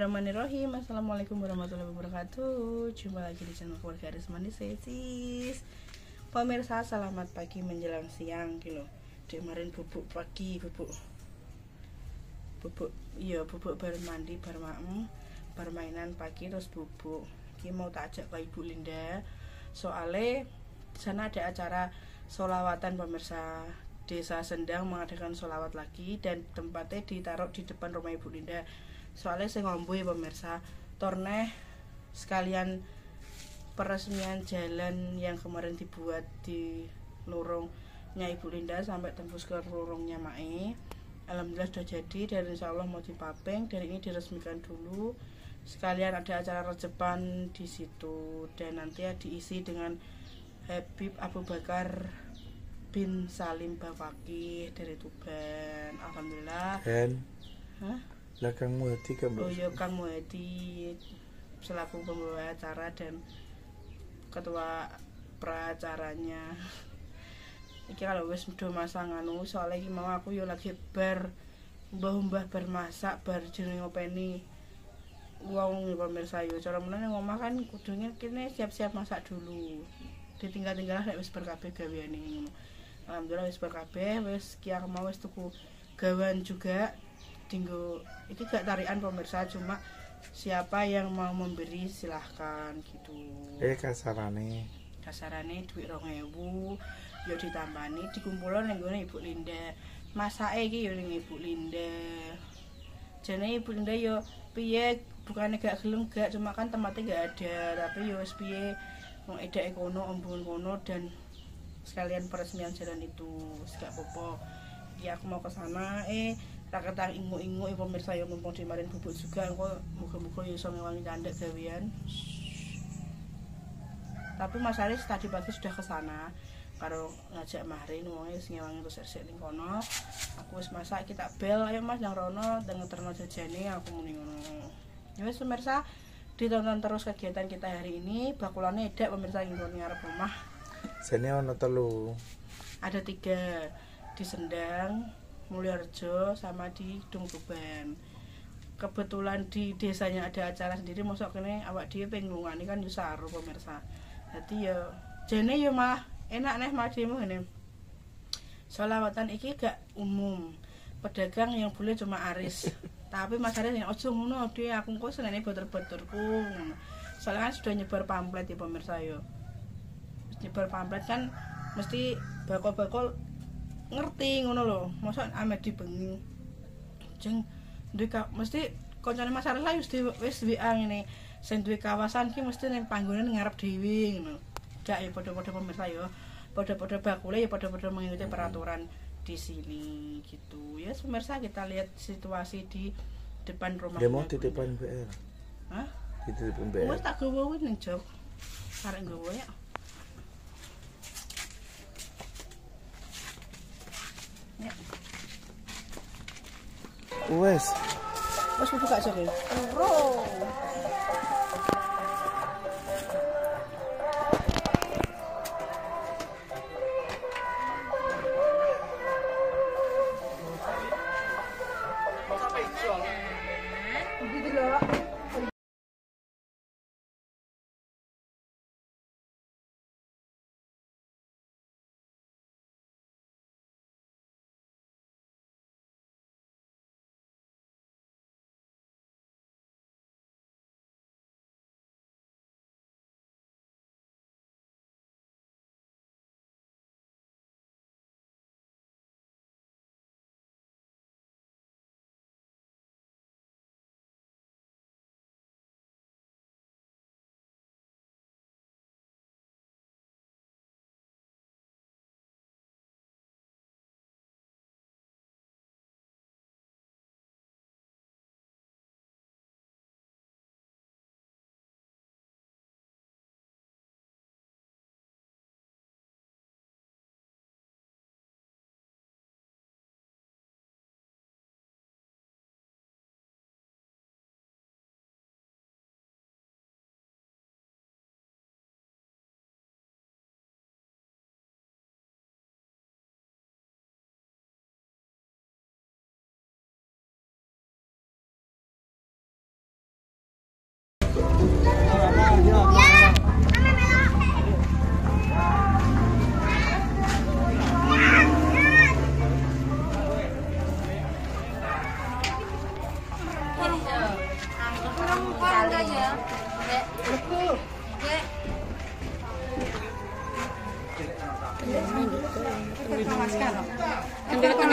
Bismillahirrahmanirrahim. Assalamualaikum warahmatullahi wabarakatuh. Jumpa lagi di channel keluarga Arismani Sesis. Pemirsa, selamat pagi menjelang siang kilo. Kemarin bubuk pagi, bubuk baru mandi, baru permainan pagi terus bubuk. Ini mau tak ajak ke Ibu Linda. Soalnya di sana ada acara sholawatan pemirsa. Desa Sendang mengadakan sholawat lagi dan tempatnya ditaruh di depan rumah Ibu Linda. Soalnya saya ngomboy pemirsa torneh sekalian peresmian jalan yang kemarin dibuat di lorongnya Ibu Linda sampai tembus ke lorongnya Mae. Alhamdulillah sudah jadi dan insya Allah mau dipaping dan ini diresmikan dulu. Sekalian ada acara rejepan di situ dan nanti ya diisi dengan Habib Abu Bakar bin Salim Bafaki dari Tuban. Alhamdulillah. Lah Kang Muhadi kan? Oh iya, Kang Muhadi selaku pembawa acara dan ketua pracaranya. Iki kalau wis do masang anu soalnya iki mau aku yo lagi bar mbah-mbah bermasak bar jeneng ngopeni wong pemirsa yo cara menene ngomah kan kudune kene siap-siap masak dulu. Ditinggal-tinggal nek wis berkabeh gaweane ngono. Alhamdulillah wis berkabeh, wis ki aku mau wis tuku gawan juga. Tinggal itu gak tarian pemirsa, cuma siapa yang mau memberi silahkan gitu. Kasarane duit 2.000 yo ditambani dikumpulin ning gone Ibu Linda. Masake iki yo ning Ibu Linda. Jane Ibu Linda yo piye bukannya gak gelem gak, cuma kan tempatnya gak ada, tapi yo wis piye wong edake kono ombon kono dan sekalian peresmian jalan itu gak apa-apa. Ya aku mau ke sana tak ketang ingu-ingu pemirsa yang mumpung dimarin bubuk juga engko muga-muga ya iso ngewangi candek gawean. Tapi Mas Aris tadi pagi sudah ke sana karo ngajak Mahrin wong wis ngewangi terus resik ning kono. Aku wis masak kita bel, ayo Mas nang rono dengeterno jajane aku muni ngono. Ya wis pemirsa, ditonton terus kegiatan kita hari ini. Bakulane edak pemirsa ing ngarep omah. Sene ono 3. Ada 3 di Sendang, Mulyorejo sama di Tuban. Kebetulan di desanya ada acara sendiri, mosok kene awak dhewe pengen nglungani kan yo saru pemirsa. Dadi yo jene yo malah enak neh madhemu ngene. Sholawatan iki gak umum. Pedagang yang boleh cuma Aris. Tapi Mas Aris yang ojo ngono dhewe aku engko senene boter-boterku ngono. Soalnya kan sudah nyebar pamflet ya pemirsa yo. Nyebar pamflet kan mesti bakul-bakul ngerti ngono lho, mosok ame dibengi. Jeng duwe mesti kancane Mas Aris lah wis WA ngene. Sing duwe kawasan ki mesti ning panggonan ngarep dhewe ngono. Gak ya padha-padha pemirsa ya. Padha-padha bakule ya padha-padha mengikuti peraturan di sini gitu. Ya pemirsa kita lihat situasi di depan rumah. Dia mau titipan BR. Hah? Titipan BR. Wis tak gowo wis ning jog. Arek gowo ya. Ya. Wes Buka aja deh. Bro. Sampai jual. Begitu loh.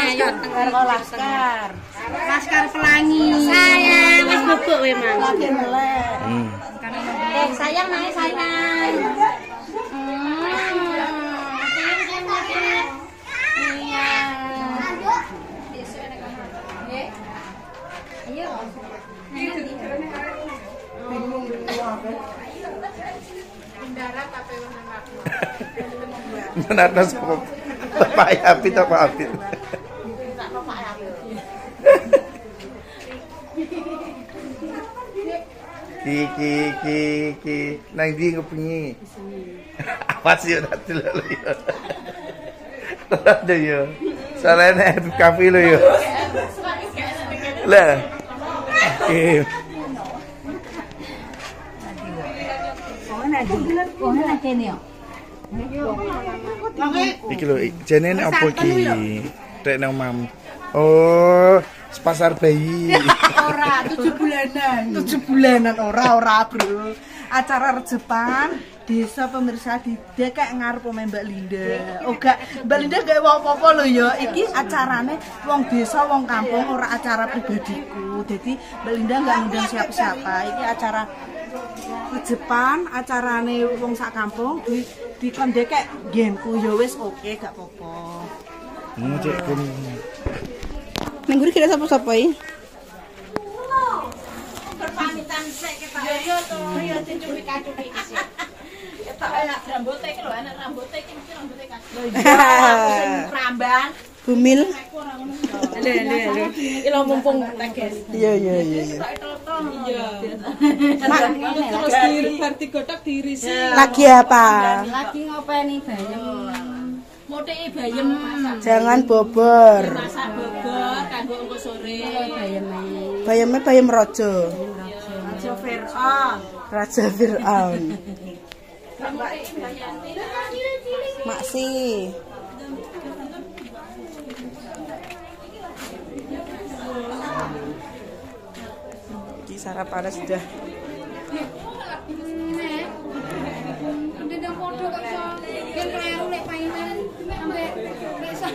ayo laskar. Laskar Pelangi. Sayang, wis bubuk wae, Mang. Lagi melek. Sayang naik sayang. Iya. Ayo. Bingung apa? Menata sapa? Pak Api to Pak Api. Ki nang ndi ngepengi. Apa sih ora delok yo. Ada yo. Salahnya kafe lo yo. Lah. Oke. Iki lho, jenenge apa iki? Rek nang mam. Oh, pasar bayi. Ora 7 bulanan. 7 bulanan ora, Bro. Acara rejepan desa pemirsa di dekek ngarep Mbak Linda. Oh gak, Mbak Linda gak apa-apa lho ya. Iki acarane wong desa, wong kampung, ora acara pribadiku. Jadi Mbak Linda gak ngundang siapa-siapa. Iki acara rejepan, acarane wong sak kampung di kondekek genku ya wis oke, gak apa-apa. Cek kene. Ning nguri kira sapa-sapa iki? Pamitan sik ketok. Yo to, yo Cuci kacuci sik. Ketok anak rambuté iki lho, anak rambuté iki mesti rambuté kacuci. Rambang. Bumil. Lho. Ilo mumpung teges. Iya. Terus digotok diirisi. Lagi apa? Lagi ngopeni bayem. Mutiki bayem. Jangan bobor. Masak bobor kanggo engko sore. Bayeme. Bayemnya bayem raja. Raja Fir'aun. Raja Fir'aun. Maksi. Di sarapan sudah. Ndang podo kok iso. Yen kleru nek painan ambek iso.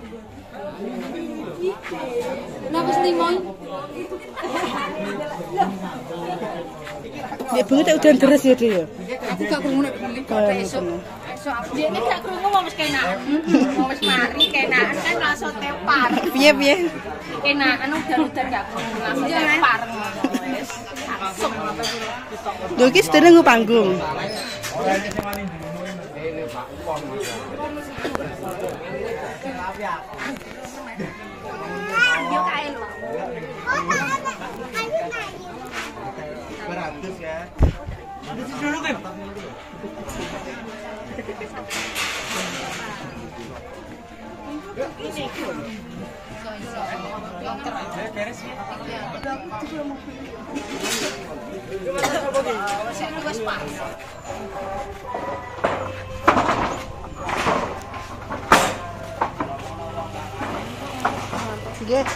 Napa stimoi? Dia banget udan deres ya dia. Aku gak krungu nek kok esuk. Esuk dia nek gak krungu mau wis kenak. Mau wis mari kenak kan langsung tepar. Piye? Kenakan udan-udan gak krungu langsung tepar ngono wis. Langsung. Lho iki sedene panggung. Yo kae lho. Beratus ya. Dulu kan. Beres ya. Nggih.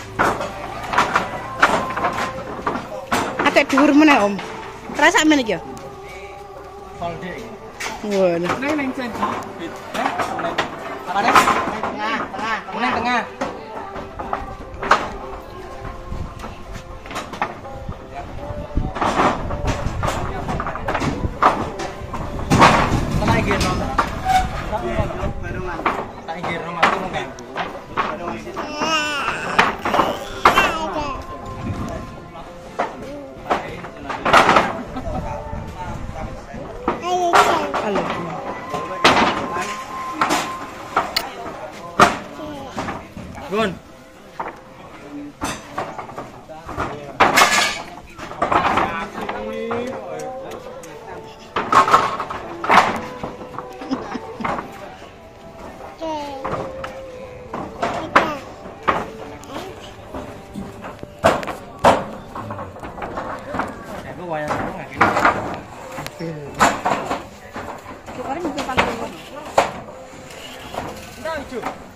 Akeh dhuwur meneh, Om. Rasa men iki ya? Folder. Waduh. Neng janji. Apa nih? Tengah. Tengah. Tak ingin rumah. Tak ingin rumah itu mengganggu. Halo. Gun. Aku wayang aku nggak kena. Kemarin buka panggung. Enggak, Ju.